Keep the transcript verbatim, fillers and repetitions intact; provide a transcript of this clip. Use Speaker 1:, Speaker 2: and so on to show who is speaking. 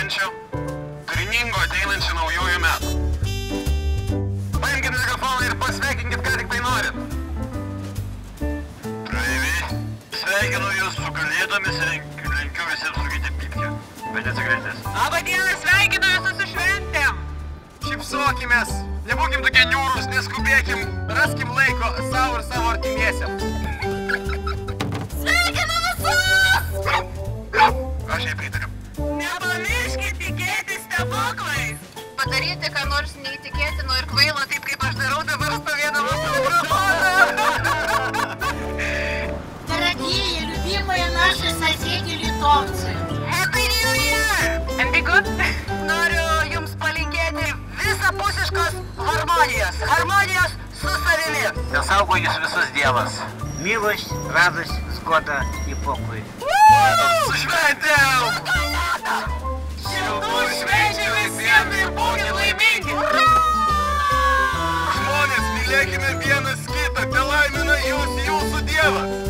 Speaker 1: švenčių, turiningo ateinančių naujųjų metų. Paimkit mikrofoną ir pasveikinkit, ką tik tai norit. Praeiviai, sveikinu jūs su kalėdomis ir linkiu visiems rūkyti pypkę. Bet nesigreitės.
Speaker 2: Labą dieną, sveikinu visus su šventėm.
Speaker 1: Šypsokimės, nebūkim tokie niūrūs, neskubėkim, raskim laiko savo ir savo artimiesiam.
Speaker 2: Sveikinu visus!
Speaker 1: Aš jai pritariu.
Speaker 2: Nepamirškit tikėti stebuklais. Padaryti, ką nors neįtikėtino ir kvailo, taip kaip aš darau dabar stovėdama su mikrofonu.
Speaker 3: Дорогие, любимые наши соседи литовцы.
Speaker 2: Happy New Year! And be good. Noriu jums palinkėti visapusiškos harmonijos. Harmonijos su savimi.
Speaker 1: Te saugo jūs visus Dievas.
Speaker 4: Милость, радость, сгода и покой.
Speaker 1: Su šventėm!
Speaker 2: Šiltų švenčių visiems ir būkit laimingi.
Speaker 1: Žmonės, mylėkime vienas kitą, te laimina jūs jūsų Dievas.